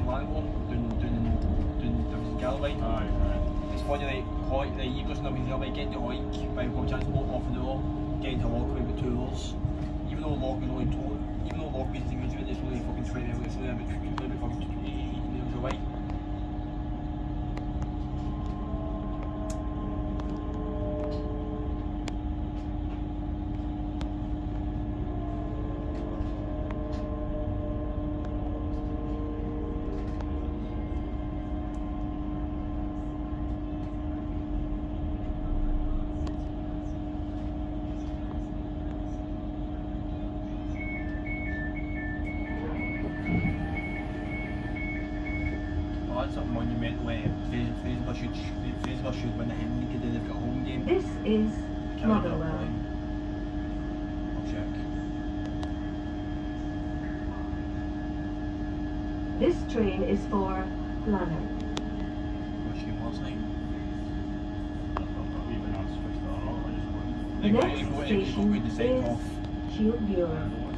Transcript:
Langholm down Galloway. It's funny, like you goes in the getting to Hoyk by public transport half an hour, getting to Lockerbie with 2 hours. Even though Lockerbie's the thing we're doing, it's only fucking 20 minutes, it's only about fucking 18 minutes away. That's a monumental Fraser should win the Henry because they've got a home game. This is Motherwell. I'll check. This train is for Lanark. Which game last night? The next station is Shield Bureau.